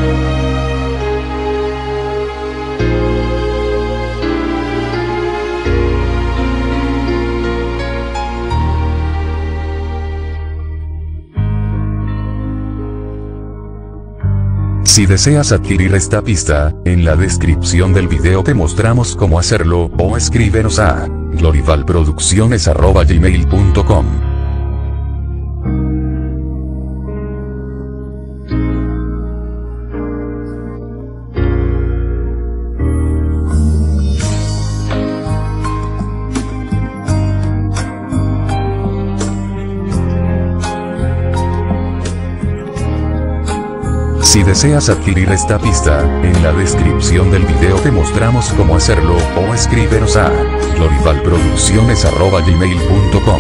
Si deseas adquirir esta pista, en la descripción del video te mostramos cómo hacerlo, o escríbenos a glorivalproducciones@gmail.com. Si deseas adquirir esta pista, en la descripción del video te mostramos cómo hacerlo, o escríbenos a glorivalproducciones@gmail.com.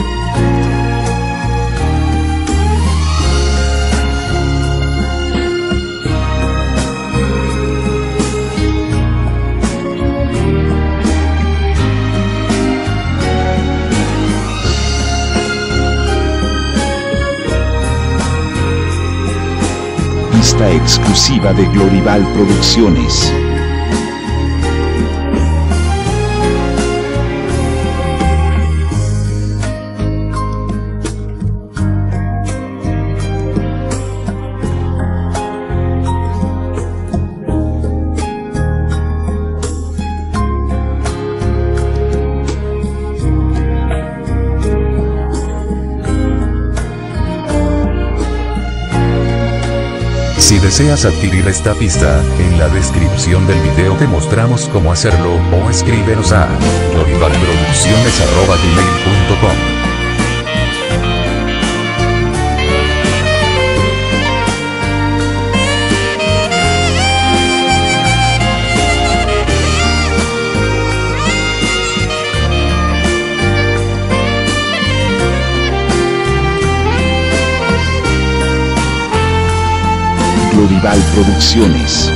Pista exclusiva de Glorival Producciones. Si deseas adquirir esta pista, en la descripción del video te mostramos cómo hacerlo, o escríbenos a glorivalproducciones@gmail.com. Glorival Producciones.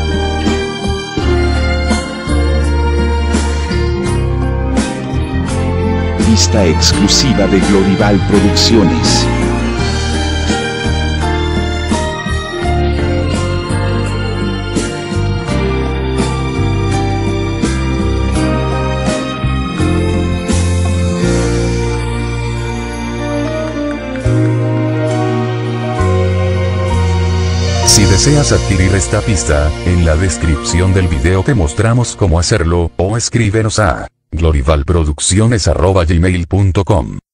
Pista exclusiva de Glorival Producciones. Si deseas adquirir esta pista, en la descripción del video te mostramos cómo hacerlo, o escríbenos a glorivalproducciones@gmail.com.